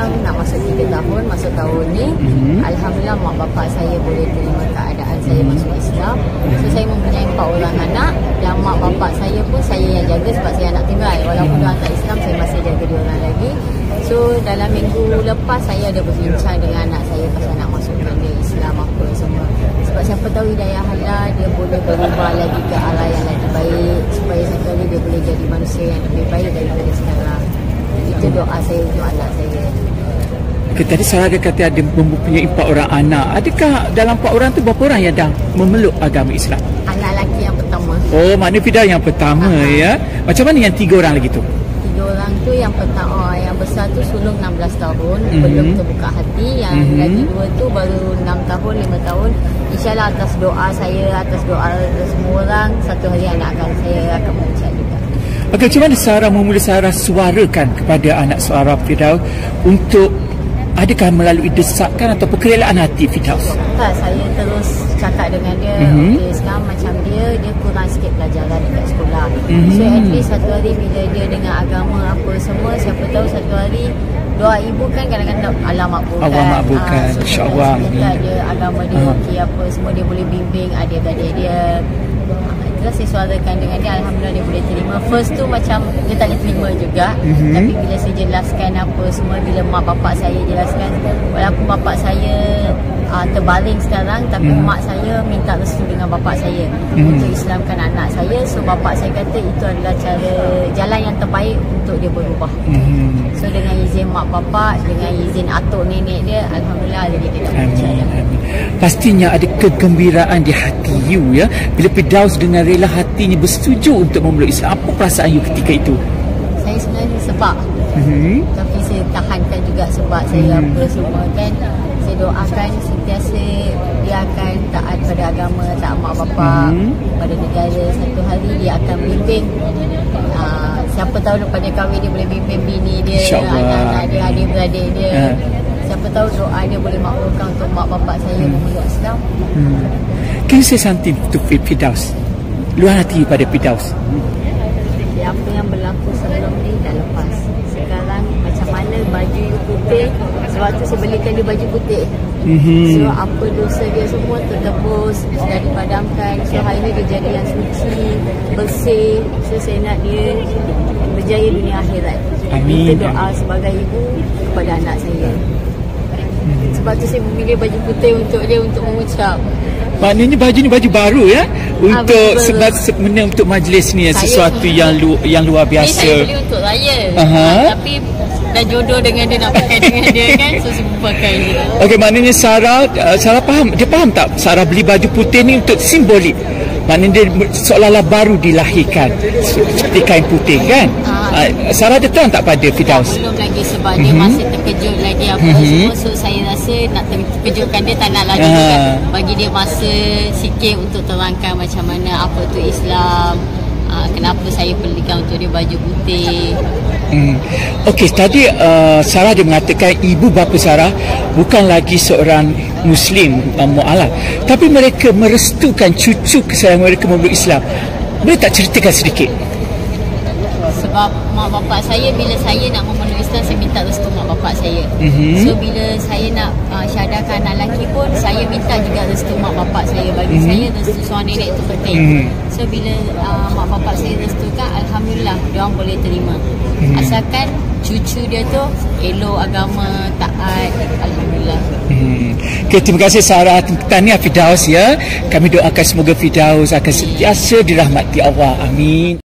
Islam nak masuk 3 tahun, masuk tahun ni. Alhamdulillah mak bapak saya boleh terima keadaan saya masuk Islam. So saya mempunyai 4 orang anak dan mak bapak saya pun saya yang jaga sebab saya anak tunggal. Walaupun dia tak Islam, saya masih jaga dia orang lagi. So dalam minggu lepas saya ada berbincang dengan anak saya pasal nak masukkan dia Islam apa semua. Sebab siapa tahu hidayah Allah dia boleh berubah lagi ke arah yang lebih baik supaya satu hari dia boleh jadi manusia yang lebih baik daripada sekarang. Itu doa saya untuk anak saya. Okay, tadi Sarah ada kata ada mempunyai 4 orang anak. Adakah dalam 4 orang tu berapa orang yang dah memeluk agama Islam? Anak lelaki yang pertama. Oh, maknanya Fidaus yang pertama ya. Macam mana yang 3 orang lagi tu? 3 orang tu yang pertama, yang besar tu sulung 16 tahun, belum terbuka hati. Yang lagi 2 tu baru 6 tahun, 5 tahun. InsyaAllah atas doa saya, atas doa semua orang, satu hari anak saya akan mengucap juga. Okay, macam mana Sarah memula Sarah suarakan kepada anak Sarah Fidaus untuk adakah melalui desakan atau kerelaan hati Fidaus? Tak, saya terus cakap dengan dia, okay, sekarang macam dia kurang sikit pelajaran dekat sekolah. So at least satu hari bila dia dengar agama apa semua, siapa tahu satu hari doa ibu kan kadang-kadang Allah makbulkan. Allah makbulkan, so, insya-Allah. Dia agama dia okey apa semua, dia boleh bimbing adik-adik dia. Itulah saya suarakan dengan dia, alhamdulillah dia boleh terima. First tu macam dia tak boleh terima juga, tapi bila saya jelaskan apa semua, bila mak bapak saya jelaskan, walaupun bapak saya terbaring sekarang, tapi mak saya minta restu dengan bapak saya untuk Islamkan anak saya. So bapak saya kata itu adalah jalan yang terbaik untuk dia berubah. So dengan izin mak bapak, dengan izin atuk nenek dia, alhamdulillah dia tidak percaya. Pastinya ada kegembiraan di hati you ya bila Fidaus dengan rela hatinya bersetuju untuk memeluk Islam. Apa perasaan you ketika itu? Saya sebenarnya sebab tapi saya tahankan juga sebab saya apa semua kan. Saya doakan sentiasa dia akan taat pada agama, taat mak bapak, pada negara. Satu hari dia akan bimbing, siapa tahu lepas dia kahwin dia boleh bimbing bini dia, anak-anak dia, adik-beradik dia. Siapa tahu doa dia boleh makbulkan untuk mak bapak saya memeluk Islam. Can you say something to Fidaus? Luar hati pada Fidaus. Apa yang berlaku sebelum ni dah lepas. Sekarang macam mana baju putih, sebab tu saya belikan dia baju putih. So apa dosa dia semua tertebus, sudah dipadamkan. So hari ni dia jadi yang suci, bersih. So saya nak dia berjaya dunia akhirat. Amin. Itu doa sebagai ibu kepada anak saya. Sebab tu saya memilih baju putih untuk dia, untuk mengucap. Maknanya baju ni baju baru ya untuk sebab sebenarnya untuk majlis ni sesuatu yang luar biasa. Saya beli untuk raya. Tapi dah jodoh dengan dia, nak pakai dengan dia kan, so saya pakai dia. Okey, maknanya Sarah faham, dia faham tak Sarah beli baju putih ni untuk simbolik. Maknanya dia seolah-olah baru dilahirkan seperti kain putih kan. Sarah ada terang tak pada Fidaus? Belum lagi sebab dia masih terkejut lagi apa semua. So saya rasa nak terkejutkan dia, tak nak lagi juga. Bagi dia masa sikit untuk terangkan macam mana apa tu Islam, kenapa saya belikan untuk dia baju putih. Okey, tadi Sarah dia mengatakan ibu bapa Sarah bukan lagi seorang Muslim mu'alaf, tapi mereka merestukan cucu kesayangan mereka memeluk Islam. Boleh tak ceritakan sedikit? Sebab mak bapak saya, bila saya nak memeluk Islam, saya minta restu mak bapak saya. So bila saya nak syahadahkan anak lelaki pun, saya minta juga restu mak bapak saya. Bagi saya restu suami nenek itu penting. So bila mak bapak saya restukan, alhamdulillah dia orang boleh terima. Asalkan cucu dia tu elok agama, taat, alhamdulillah. Okay, terima kasih Sarah. Tahniah Fidaus ya. Kami doakan semoga Fidaus akan sentiasa dirahmati Allah. Amin.